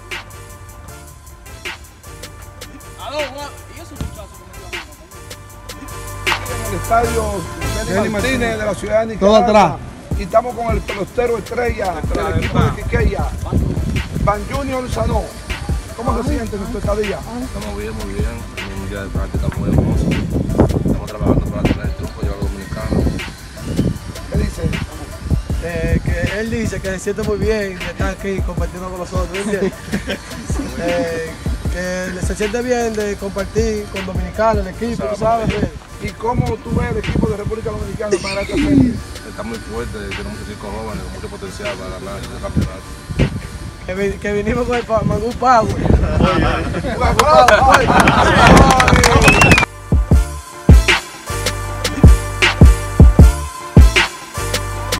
¿Y esos muchachos en el estadio Benny Martínez de la ciudad de Todo Nicaragua? atrás. Y estamos con el pelotero estrella del equipo de Quiqueya, Van Junior Sanó. ¿Cómo se siente en tu estadía? Estamos bien, muy bien. Un día de práctica muy hermoso. Estamos trabajando para tener el triunfo y los dominicanos. ¿Qué dice? Que él dice que se siente muy bien de estar aquí compartiendo con nosotros, ¿entiendes? Que se siente bien de compartir con dominicanos, el equipo, ¿tú sabes? ¿Y cómo tú ves el equipo de República Dominicana para esta serie? Está muy fuerte, tiene muchos chicos jóvenes con mucho potencial para ganar este campeonato. Que vinimos con el Mangú Power.